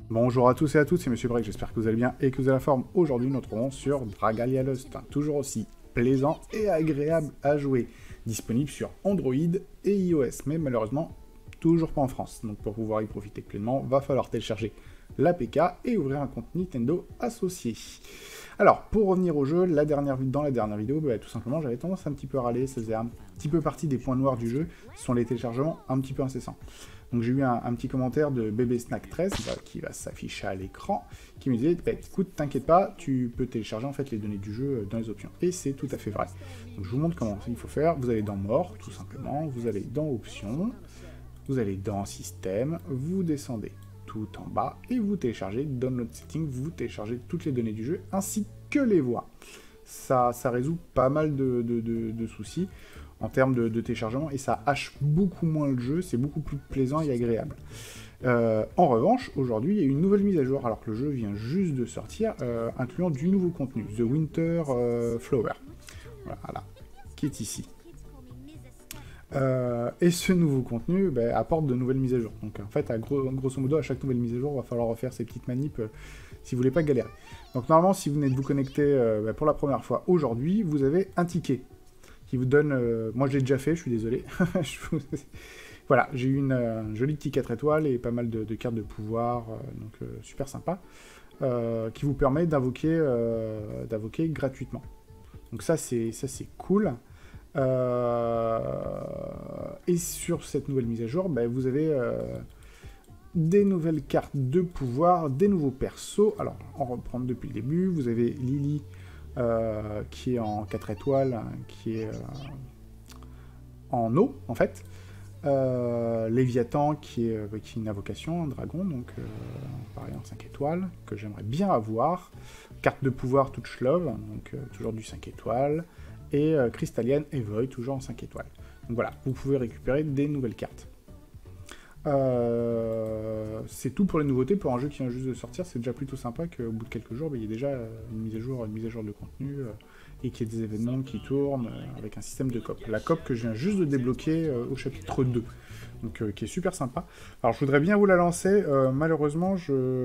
Bonjour à tous et à toutes, c'est Monsieur Break, j'espère que vous allez bien et que vous avez la forme. Aujourd'hui, nous nous retrouvons sur Dragalia Lost, toujours aussi plaisant et agréable à jouer. Disponible sur Android et iOS, mais malheureusement, toujours pas en France. Donc pour pouvoir y profiter pleinement, va falloir télécharger l'APK et ouvrir un compte Nintendo associé. Alors, pour revenir au jeu, dans la dernière vidéo, tout simplement, j'avais tendance un petit peu à râler, ça faisait un petit peu partie des points noirs du jeu, ce sont les téléchargements un petit peu incessants. Donc j'ai eu un petit commentaire de Bébé Snack 13 qui va s'afficher à l'écran, qui me disait écoute, t'inquiète pas, tu peux télécharger en fait les données du jeu dans les options. Et c'est tout à fait vrai. Donc je vous montre comment il faut faire. Vous allez dans More, tout simplement, vous allez dans Options, vous allez dans Système, vous descendez tout en bas et vous téléchargez Download Settings, vous téléchargez toutes les données du jeu ainsi que les voix. Ça résout pas mal de soucis en termes de téléchargement, et ça hache beaucoup moins le jeu, c'est beaucoup plus plaisant et agréable. En revanche, aujourd'hui, il y a une nouvelle mise à jour, alors que le jeu vient juste de sortir, incluant du nouveau contenu, The Winter Flower, voilà, qui est ici. Et ce nouveau contenu apporte de nouvelles mises à jour. Donc en fait, grosso modo, à chaque nouvelle mise à jour, il va falloir refaire ces petites manips si vous voulez pas galérer. Donc normalement, si vous venez de vous connecter pour la première fois aujourd'hui, vous avez un ticket qui vous donne... moi, je l'ai déjà fait, je suis désolé. Voilà, j'ai eu une jolie petite 4 étoiles et pas mal de cartes de pouvoir, donc super sympa, qui vous permet d'invoquer gratuitement. Donc ça, c'est cool. Et sur cette nouvelle mise à jour, vous avez des nouvelles cartes de pouvoir, des nouveaux persos. Alors, on reprend depuis le début. Vous avez Lily, qui est en 4 étoiles, qui est en eau, en fait. Léviathan, qui est une invocation, un dragon, donc pareil en 5 étoiles, que j'aimerais bien avoir. Carte de pouvoir Touch Love, donc toujours du 5 étoiles. Et Crystallian et Void, toujours en 5 étoiles. Donc voilà, vous pouvez récupérer des nouvelles cartes. C'est tout pour les nouveautés. Pour un jeu qui vient juste de sortir, c'est déjà plutôt sympa qu'au bout de quelques jours, il y ait déjà une mise à jour de contenu, et qu'il y ait des événements qui tournent avec un système de coop. La coop que je viens juste de débloquer au chapitre 2, donc qui est super sympa. Alors je voudrais bien vous la lancer, malheureusement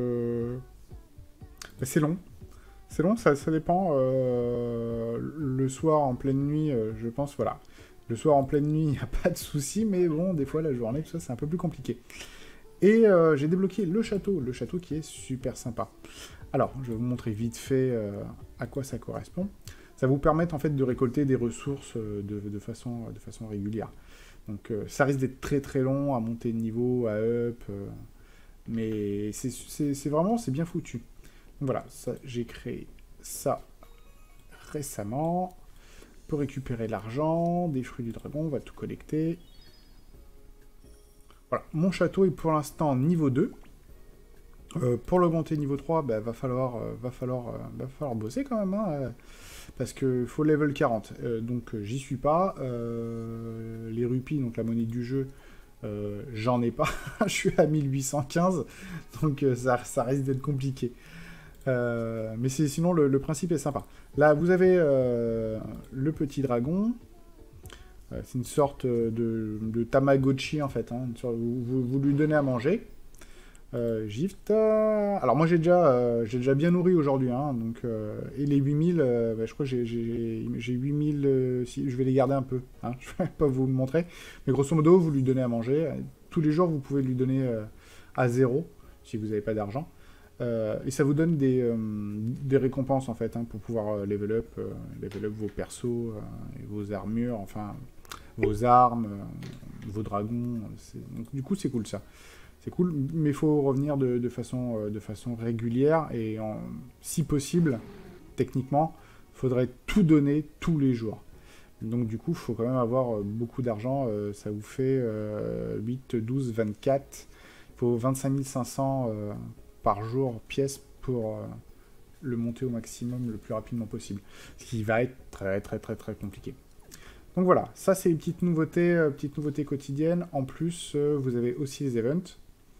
c'est long. C'est long, ça dépend. Le soir, en pleine nuit, je pense, voilà. Le soir, en pleine nuit, il n'y a pas de souci, mais bon, des fois, la journée, tout ça, c'est un peu plus compliqué. Et j'ai débloqué le château qui est super sympa. Alors, je vais vous montrer vite fait à quoi ça correspond. Ça va vous permettre, en fait, de récolter des ressources de façon régulière. Donc, ça risque d'être très très long à monter de niveau, à up, mais c'est vraiment, c'est bien foutu. Voilà, j'ai créé ça récemment. Pour récupérer l'argent, des fruits du dragon, on va tout collecter. Voilà, mon château est pour l'instant niveau 2. Pour l'augmenter niveau 3, va falloir bosser quand même, hein, parce qu'il faut level 40. Donc j'y suis pas. Les rupies, donc la monnaie du jeu, j'en ai pas. Je suis à 1815, donc ça risque d'être compliqué. Mais sinon, le principe est sympa. Là, vous avez le petit dragon. C'est une sorte de Tamagotchi, en fait. Hein. Vous lui donnez à manger. Gift. Alors, moi, j'ai déjà bien nourri aujourd'hui. Hein, donc, et les 8000, je crois que j'ai 8000... si, je vais les garder un peu. Hein, je ne vais pas vous le montrer. Mais grosso modo, vous lui donnez à manger. Tous les jours, vous pouvez lui donner à 0, si vous n'avez pas d'argent. Et ça vous donne des récompenses en fait, hein, pour pouvoir level up vos persos, et vos armures, enfin vos armes, vos dragons. Donc du coup c'est cool ça. C'est cool, mais il faut revenir de façon régulière et si possible, techniquement, il faudrait tout donner tous les jours. Donc du coup il faut quand même avoir beaucoup d'argent, ça vous fait 8, 12, 24, il faut 25 500 par jour pièce pour le monter au maximum le plus rapidement possible. Ce qui va être très très très très compliqué. Donc voilà, ça c'est une petite nouveauté quotidienne. En plus, vous avez aussi les events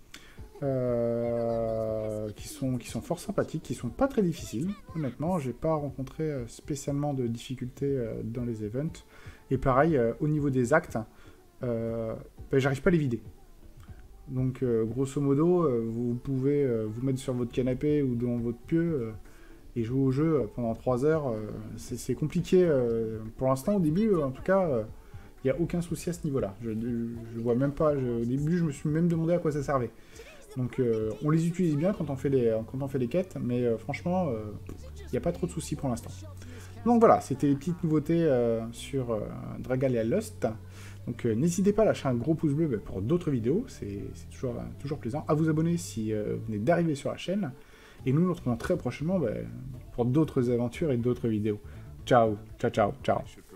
qui sont fort sympathiques, qui sont pas très difficiles. Honnêtement, j'ai pas rencontré spécialement de difficultés dans les events. Et pareil, au niveau des actes, j'arrive pas à les vider. Donc, grosso modo, vous pouvez vous mettre sur votre canapé ou dans votre pieu et jouer au jeu pendant 3 heures, c'est compliqué pour l'instant. Au début, en tout cas, il n'y a aucun souci à ce niveau-là. Je vois même pas. Au début, je me suis même demandé à quoi ça servait. Donc, on les utilise bien quand on fait les quêtes, mais franchement, il n'y a pas trop de soucis pour l'instant. Donc voilà, c'était les petites nouveautés sur Dragalia Lost. Donc n'hésitez pas à lâcher un gros pouce bleu pour d'autres vidéos, c'est toujours plaisant. À vous abonner si vous venez d'arriver sur la chaîne. Et nous nous retrouvons très prochainement pour d'autres aventures et d'autres vidéos. Ciao, ciao, ciao, ciao.